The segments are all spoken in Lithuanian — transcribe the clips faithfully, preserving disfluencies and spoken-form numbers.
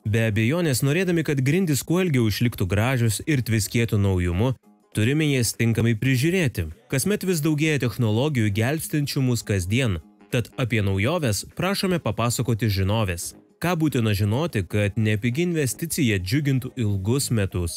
Be abejonės, norėdami, kad grindys kuo ilgiau išliktų gražios ir tviskėtų naujumu, turime jas tinkamai prižiūrėti. Kasmet vis daugėja technologijų gelbstinčių mus kasdien, tad apie naujoves prašome papasakoti žinovės. Ką būtina žinoti, kad nepigi investicija džiugintų ilgus metus.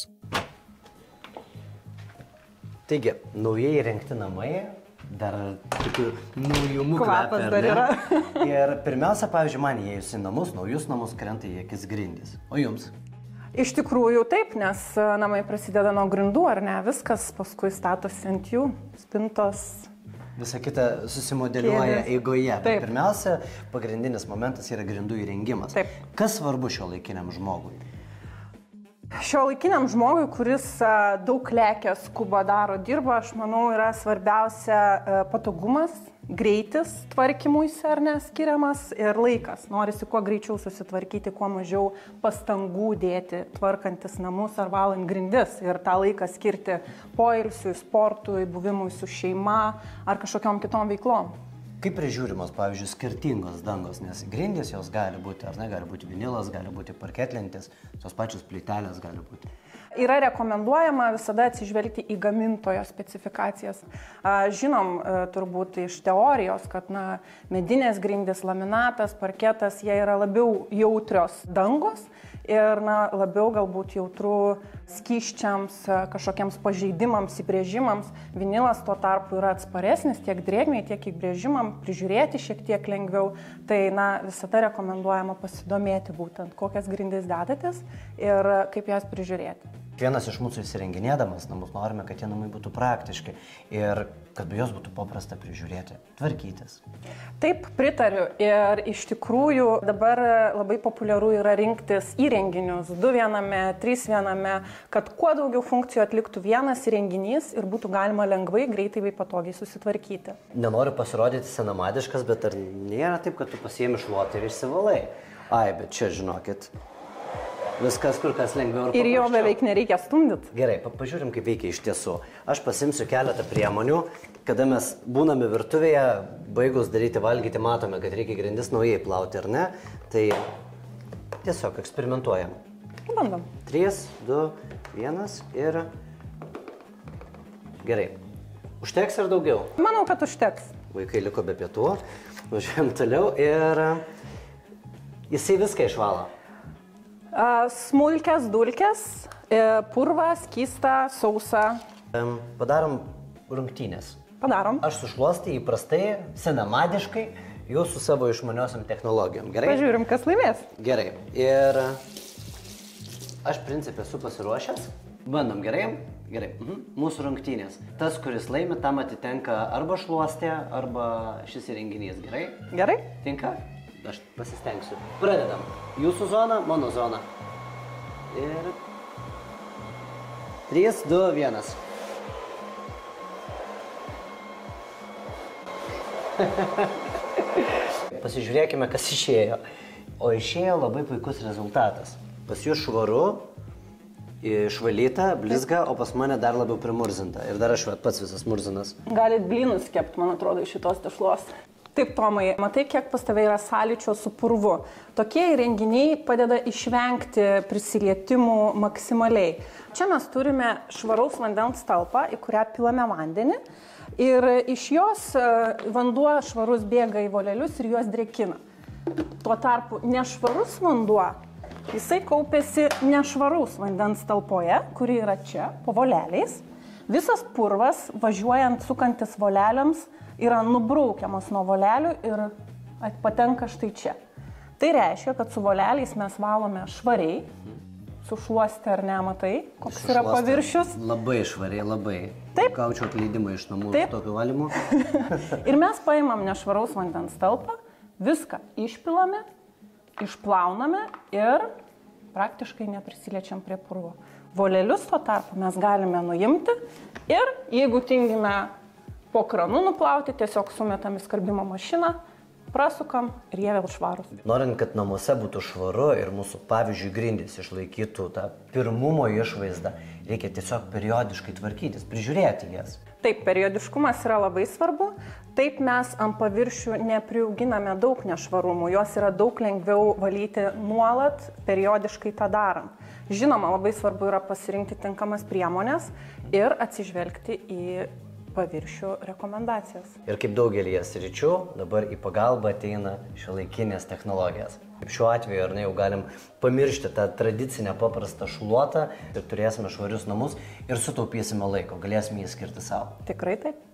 Taigi, naujai įrengti namai, dar tokių naujumų kvapas dar yra. Ir pirmiausia, pavyzdžiui, man įėjus į namus, naujus namus krenta į akis grindys. O jums? Iš tikrųjų taip, nes namai prasideda nuo grindų, ar ne? Viskas paskui statosi ant jų, spintos. Visa kita susimodeliuoja eigoje. Bet pirmiausia, pagrindinis momentas yra grindų įrengimas. Taip. Kas svarbu šiuolaikiniam žmogui? Šiuolaikiniam žmogui, kuris daug lekia, skuba, daro, dirba, aš manau, yra svarbiausia patogumas, greitis tvarkymuisi ar ne skiriamas ir laikas. Norisi kuo greičiau susitvarkyti, kuo mažiau pastangų dėti, tvarkantis namus ar valant grindis ir tą laiką skirti poilsiui, sportui, buvimui su šeima ar kažkokiom kitom veiklom. Kaip prižiūrimos, pavyzdžiui, skirtingos dangos, nes grindys jos gali būti, ar ne, gali būti vinilas, gali būti parketlentis, tos pačios plytelės gali būti. Yra rekomenduojama visada atsižvelgti į gamintojo specifikacijas. Žinom turbūt iš teorijos, kad na, medinės grindys, laminatas, parketas, jie yra labiau jautrios dangos ir na, labiau galbūt jautru skysčiams, kažkokiems pažeidimams, įbrėžimams. Vinilas tuo tarpu yra atsparesnis tiek drėgmei, tiek įbrėžimam, prižiūrėti šiek tiek lengviau. Tai na, visada rekomenduojama pasidomėti būtent, kokias grindis dedatės ir kaip jas prižiūrėti. Vienas iš mūsų įsirenginėdamas namus norime, kad tie namai būtų praktiški ir kad juos būtų paprasta prižiūrėti, tvarkytis. Taip, pritariu. Ir iš tikrųjų dabar labai populiaru yra rinktis įrenginius du viename, trys viename, kad kuo daugiau funkcijų atliktų vienas įrenginys ir būtų galima lengvai, greitai bei patogiai susitvarkyti. Nenoriu pasirodyti senamadiškas, bet ar nėra taip, kad tu pasiėmi šluotą ir išsivalai? Ai, bet čia žinokit. Viskas kur kas lengviau ir paprasčiau. Ir jo beveik nereikia stumdyti. Gerai, pažiūrim, kaip veikia iš tiesų. Aš pasimsiu keletą priemonių, kada mes būname virtuvėje, baigus daryti valgyti, matome, kad reikia grindis naujai plauti, ar ne? Tai tiesiog eksperimentuojam. Bandom. trys, du, vienas ir... Gerai. Užteks ar daugiau? Manau, kad užteks. Vaikai liko be pietų, važiuojam toliau ir jisai viską išvalo. Smulkės, dulkės, purvą, skystą, sausą. Padarom rungtynės. Padarom. Aš sušluostį įprastai, senamadiškai, jūs su savo išmaniosiam technologijom. Gerai? Pažiūrim, kas laimės. Gerai. Ir aš principė esu pasiruošęs. Bandom, gerai? Gerai. Mhm. Mūsų rungtynės. Tas, kuris laimi, tam atitenka arba šluostė, arba šis įrenginys. Gerai? Gerai. Tinka? Aš pasistengsiu. Pradedam. Jūsų zona, mano zona. Ir... trys, du, vienas. Pasižiūrėkime, kas išėjo. O išėjo labai puikus rezultatas. Pas jūs švaru, išvalyta, blizga, o pas mane dar labiau primurzinta. Ir dar aš pats visas murzinas. Galit blynus kepti, man atrodo, iš šitos tešlos. Taip, Tomai, matai, kiek pas tave yra sąlyčio su purvu. Tokie įrenginiai padeda išvengti prisilietimų maksimaliai. Čia mes turime švaraus vandens talpą, į kurią pilame vandenį. Ir iš jos vanduo švarus bėga į volelius ir juos drėkina. Tuo tarpu nešvarus vanduo, jisai kaupiasi nešvaraus vandens talpoje, kuri yra čia, po voleliais. Visas purvas, važiuojant, sukantis voleliams, yra nubraukiamas nuo volelių ir patenka štai čia. Tai reiškia, kad su voleliais mes valome švariai, sušluostę ar nematai, koks yra paviršius. Labai švariai, labai. Taip. Gaučiau atleidimą iš namų už tokiu valymu. Ir mes paimam nešvaraus vandens talpą, viską išpilame, išplauname ir praktiškai neprisiliečiam prie purvo. Volelius tuo tarpu mes galime nuimti ir jeigu tingime po kranu nuplauti, tiesiog sumetam į skalbimo mašiną, prasukam ir jie vėl švarūs. Norint, kad namuose būtų švaru ir mūsų, pavyzdžiui, grindys išlaikytų tą pirmumo išvaizdą, reikia tiesiog periodiškai tvarkytis, prižiūrėti jas. Taip, periodiškumas yra labai svarbu. Taip mes ant paviršių nepriauginame daug nešvarumų, juos yra daug lengviau valyti nuolat, periodiškai tą darant. Žinoma, labai svarbu yra pasirinkti tinkamas priemonės ir atsižvelgti į paviršių rekomendacijas. Ir kaip daugelį sričių, dabar į pagalbą ateina šiuolaikinės technologijos. Kaip šiuo atveju, ar ne, jau galim pamiršti tą tradicinę paprastą šluotą ir turėsime švarius namus ir sutaupysime laiko, galėsime jį skirti savo. Tikrai taip.